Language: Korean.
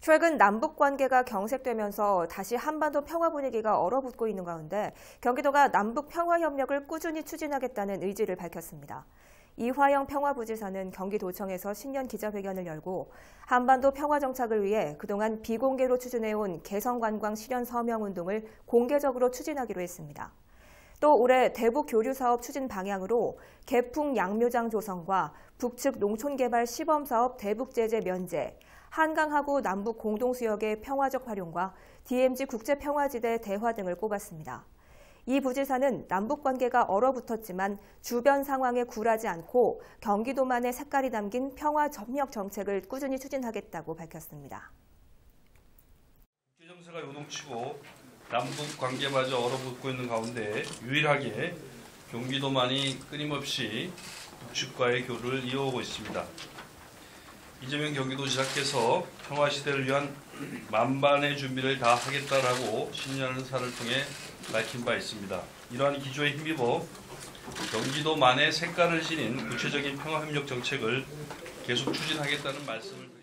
최근 남북 관계가 경색되면서 다시 한반도 평화 분위기가 얼어붙고 있는 가운데 경기도가 남북 평화 협력을 꾸준히 추진하겠다는 의지를 밝혔습니다. 이화영 평화부지사는 경기도청에서 신년 기자회견을 열고 한반도 평화 정착을 위해 그동안 비공개로 추진해온 개성관광 실현 서명 운동을 공개적으로 추진하기로 했습니다. 또 올해 대북 교류 사업 추진 방향으로 개풍 양묘장 조성과 북측 농촌개발 시범사업 대북 제재 면제, 한강하구 남북 공동수역의 평화적 활용과 DMZ 국제평화지대 대화 등을 꼽았습니다. 이 부지사는 남북 관계가 얼어붙었지만 주변 상황에 굴하지 않고 경기도만의 색깔이 담긴 평화 협력 정책을 꾸준히 추진하겠다고 밝혔습니다. 국제 정세가 요동치고 남북 관계마저 얼어붙고 있는 가운데 유일하게 경기도만이 끊임없이 북측과의 교류를 이어오고 있습니다. 이재명 경기도지사께서 평화시대를 위한 만반의 준비를 다 하겠다라고 신년사를 통해 밝힌 바 있습니다. 이러한 기조에 힘입어 경기도만의 색깔을 지닌 구체적인 평화협력 정책을 계속 추진하겠다는 말씀을 드립니다.